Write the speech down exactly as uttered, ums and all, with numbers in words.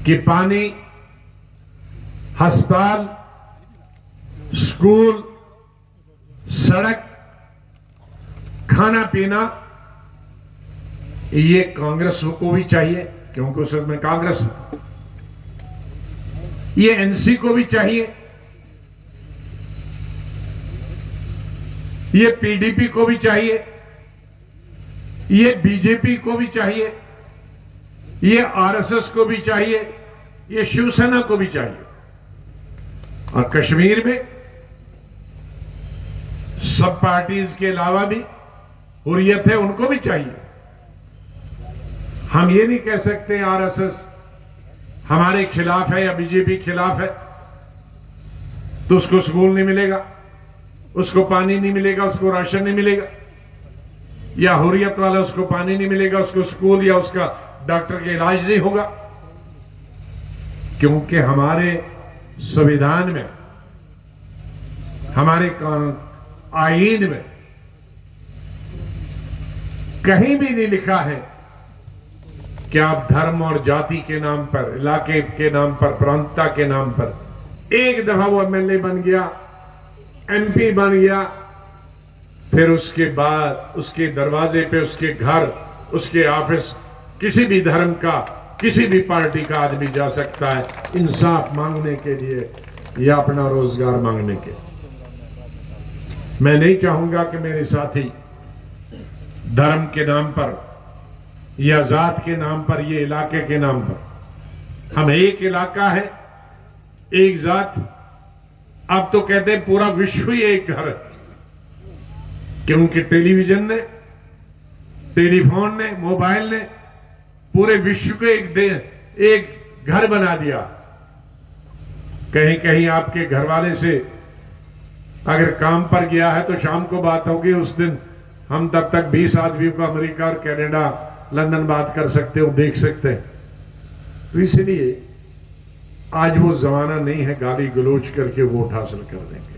कि पानी, अस्पताल, स्कूल, सड़क, खाना पीना ये कांग्रेस को भी चाहिए क्योंकि उसमें कांग्रेस है। ये एनसी को भी चाहिए, ये पीडीपी को भी चाहिए, ये बीजेपी को भी चाहिए, ये आरएसएस को भी चाहिए, ये शिवसेना को भी चाहिए। और कश्मीर में सब पार्टीज के अलावा भी हुर्रियत है, उनको भी चाहिए। हम ये नहीं कह सकते आरएसएस हमारे खिलाफ है या बीजेपी खिलाफ है तो उसको स्कूल नहीं मिलेगा, उसको पानी नहीं मिलेगा, उसको राशन नहीं मिलेगा, या हुर्रियत वाला उसको पानी नहीं मिलेगा, उसको स्कूल या उसका डॉक्टर का इलाज नहीं होगा। क्योंकि हमारे संविधान में, हमारे आईन में कहीं भी नहीं लिखा है कि आप धर्म और जाति के नाम पर, इलाके के नाम पर, प्रांतता के नाम पर, एक दफा वो एमएलए बन गया, एमपी बन गया, फिर उसके बाद उसके दरवाजे पे, उसके घर, उसके ऑफिस किसी भी धर्म का, किसी भी पार्टी का आदमी जा सकता है इंसाफ मांगने के लिए या अपना रोजगार मांगने के। मैं नहीं चाहूंगा कि मेरे साथी धर्म के नाम पर या जात के नाम पर, ये इलाके के नाम पर, हम एक इलाका है, एक जात, अब तो कहते हैं पूरा विश्व ही एक घर है। क्योंकि टेलीविजन ने, टेलीफोन ने, मोबाइल ने पूरे विश्व को एक दे, एक घर बना दिया। कहीं कहीं आपके घर वाले से अगर काम पर गया है तो शाम को बात होगी, उस दिन हम तब तक बीस आदमियों को अमेरिका और कनाडा, लंदन बात कर सकते हो, देख सकते हैं। तो इसलिए आज वो जमाना नहीं है गाली गलोच करके वोट हासिल कर देंगे।